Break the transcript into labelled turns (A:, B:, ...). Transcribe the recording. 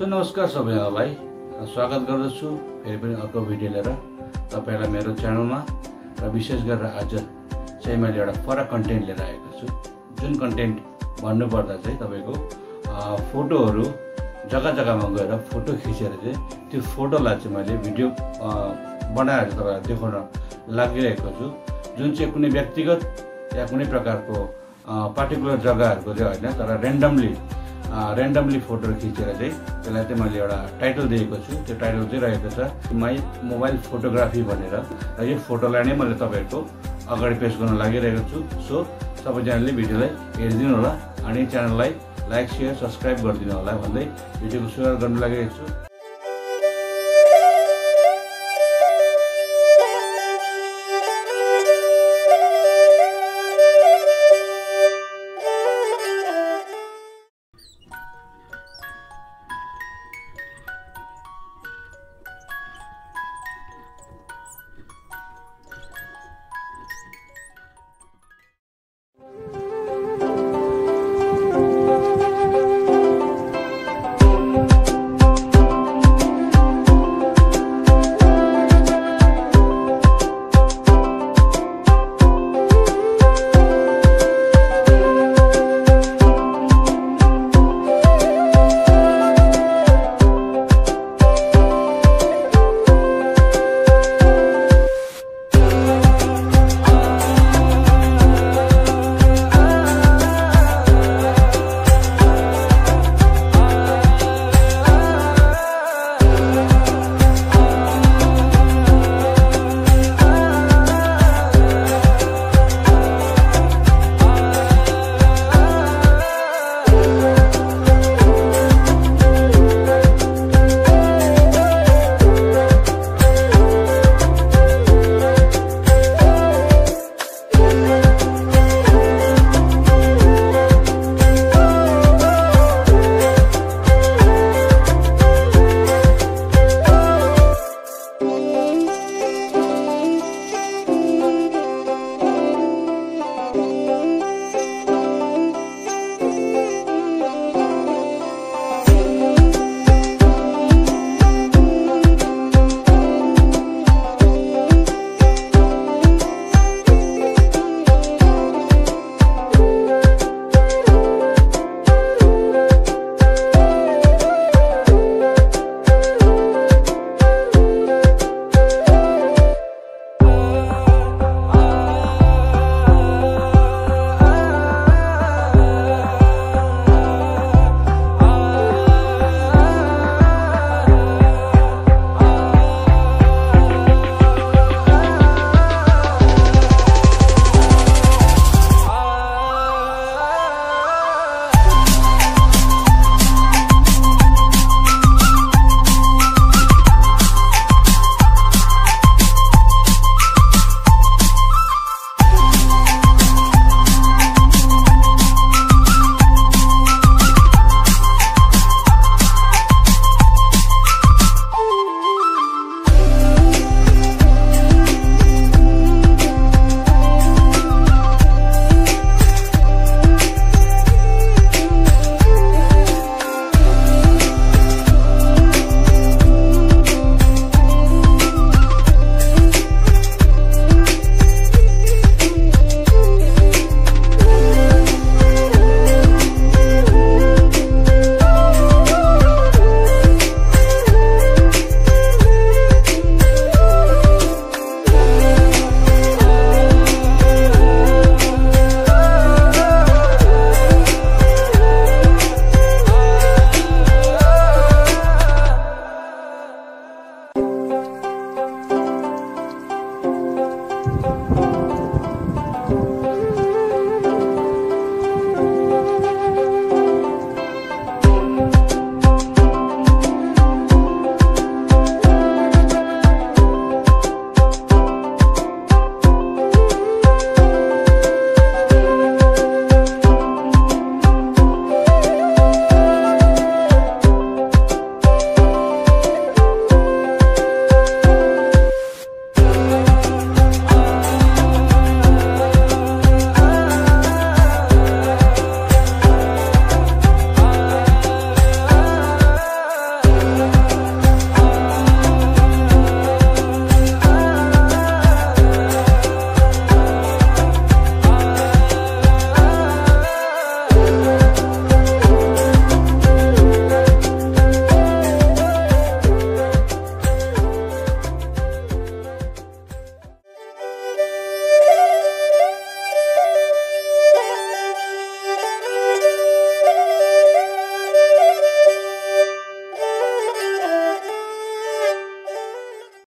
A: नमस्कार सबैजनालाई स्वागत गर्दछु फेरि पनि अर्को भिडियो लिएर तपाईहरुलाई मेरो च्यानलमा र विशेष गरेर आज चाहिँ मैले एउटा फरक कन्टेन्ट लिएर आएको छु। जुन कन्टेन्ट भन्नु पर्दा चाहिँ तपाईको फोटोहरु जग्गा-जग्गामा गएर फोटो खिचेर चाहिँ त्यो फोटोलाई चाहिँ मैले भिडियो बनाएर तपाईहरुलाई देखाउन लागिरहेको छु। जुन चाहिँ कुनै व्यक्तिगत या कुनै प्रकारको पार्टिकुलर जग्गाहरुको चाहिँ हैन तर रेन्डमली फोटो खिचेर चाहिँ त्यसलाई चाहिँ मैले एउटा टाइटल दिएको छु। त्यो टाइटल चाहिँ रहेको छ माई मोबाइल फोटोग्राफी भनेर। र यो फोटोलाई नै मैले तपाईहरुको अगाडि पेश गर्न लागिरहेको छु। सो सबैजनाले भिडियोलाई हेरिदिनु होला अनि च्यानललाई लाइक शेयर सब्स्क्राइब गरिदिनु होला भन्दै भिडियोको सुरुवात गर्न लागिरहेको छु।